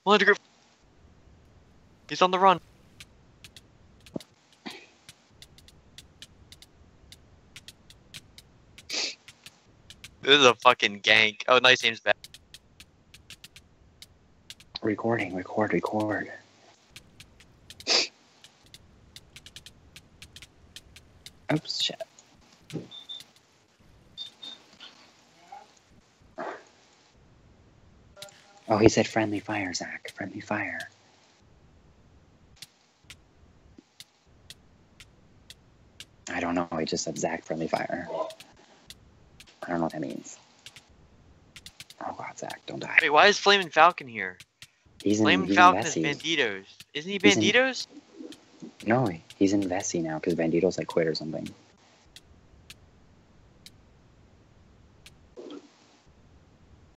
One group. He's on the run. This is a fucking gank. Oh, Niceaim's back. Recording, record. Oops, shit. Oh, he said friendly fire, Zach. Friendly fire. I don't know. He just said Zach friendly fire. I don't know what that means. Oh god, Zach, don't die. Wait, why is Flamin' Falcon here? Flamin' Falcon is Banditos. Isn't he Banditos? No, he's in Vessi now because Bandito's like quit or something.